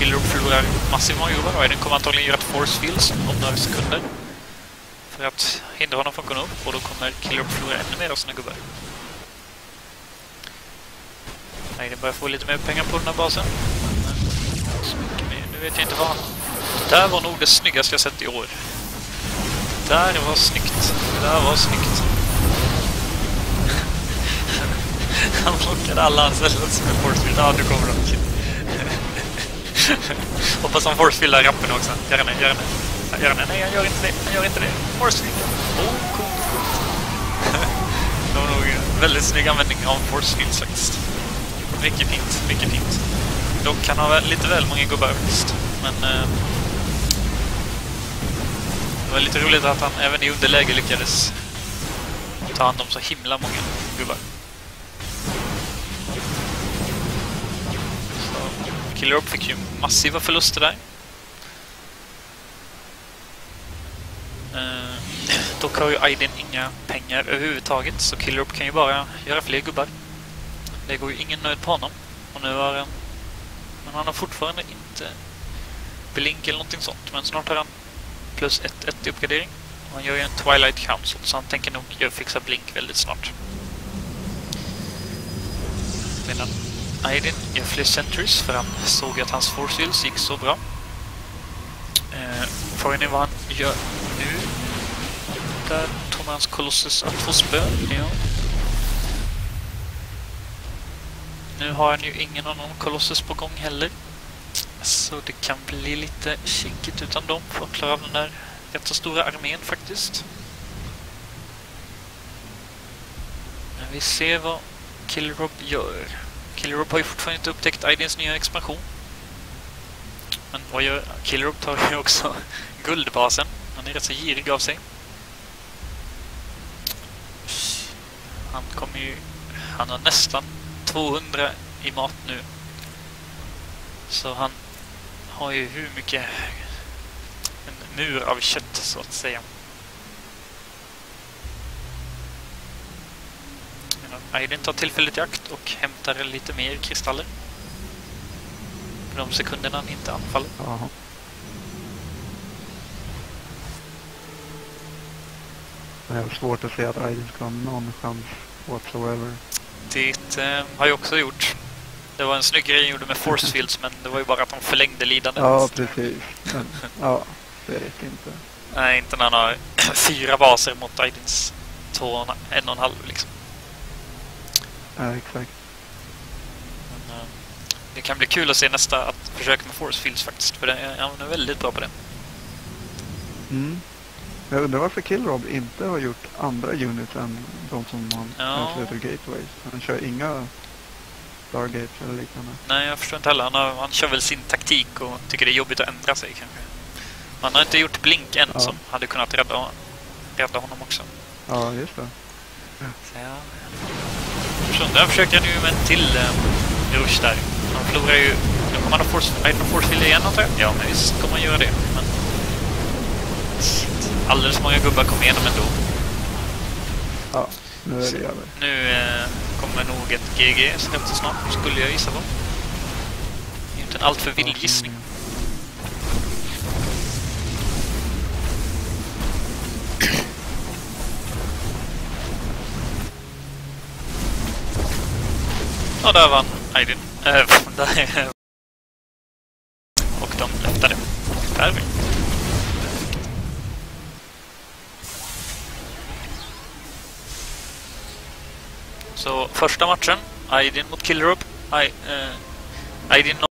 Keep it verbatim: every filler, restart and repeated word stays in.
Killer förlorar massivt många gubbar. Aiden kommer antagligen göra ett force fields om några sekunder för att hindra honom från att kunna upp, och då kommer Killer förlora ännu mer av sina gubbar. Aiden börjar få lite mer pengar på den här basen. Men så mycket mer. Nu vet jag inte vad han... Det där var nog det snyggaste jag sett i år. Det där var snyggt. Det där var snyggt. Han plockade alla anställda med forcefield. Ja, nu kommer de. Hoppas han forcefieldar rappen också. Gör det, gör det. Gör det. Nej, han gör inte det. Han gör inte det. Forcefield. Oh, coolt, coolt. Det var nog väldigt snygg användning av forcefield faktiskt. Mycket fint, mycket fint. Dock kan ha lite väl många gubbar faktiskt. Men eh, det var lite roligt att han även i underläge lyckades ta hand om så himla många gubbar. Så Killer Up fick ju massiva förluster där. Eh, dock har ju Aiden inga pengar överhuvudtaget, så Killer Up kan ju bara göra fler gubbar. Det går ju ingen nöjd på honom. Och nu har han... Men han har fortfarande inte blink eller någonting sånt. Men snart har han plus ett, ett i uppgradering. Och han gör ju en Twilight Council, så han tänker nog göra fixa blink väldigt snart. Medan Aiden gör fler sentries, för han såg att hans force fields gick så bra. Eh, frågan är vad han gör nu. Där tog hans Colossus att få spö. Ja. Nu har han ju ingen annan Colossus på gång heller. Så det kan bli lite kinkigt utan dem för att klara av den där rätt så stora armén faktiskt. Men vi ser vad Killer Rob gör. Killer Rob har ju fortfarande inte upptäckt Aidens nya expansion. Men vad gör Killer Rob? Tar ju också guldbasen. Han är rätt så girig av sig. Han kommer ju... Han har nästan tvåhundra i mat nu. Så han har ju hur mycket en mur av kött så att säga. Aiden tar tillfälligt jakt och hämtar lite mer kristaller. För de sekunderna han inte anfaller. Aha. Det är svårt att säga att Aiden ska ha någon chans whatsoever. Det eh, har jag också gjort. Det var en snygg grej jag gjorde med force fields, men det var ju bara att de förlängde lidandet. Ja, precis. Men, ja, det räcker inte. Nej, inte när han har fyra baser mot Aidens två, en och en halv liksom. Ja, exakt. Men, eh, det kan bli kul att se nästa att försöka med force fields faktiskt, för det är, han är väldigt bra på det. Mm. Jag undrar varför Killer Rob inte har gjort andra units än de som man ja. ansluter gateways. Han kör inga Stargates eller liknande. Nej, jag förstår inte heller. Han, har, han kör väl sin taktik och tycker det är jobbigt att ändra sig kanske. Man har inte gjort blink än ja. Som hade kunnat rädda, rädda honom också. Ja, just det. Ja. Så ja. Så där försöker jag nu med en till eh, rush där. Han förlorar ju... Nu kommer han att force, force field igen antar jag. Ja, men visst kommer man göra det. Men alldeles många gubbar kommer igenom ändå. Ja, nu är det över. Nu eh, kommer nog ett G G rätt så snart, skulle jag gissa på. Det är inte en alltför vild gissning. Ja, där vann Aiden. Äh, där. Och de läftade. Perfekt. Så första matchen, Aiden mot Killer Rob. I, uh, Aiden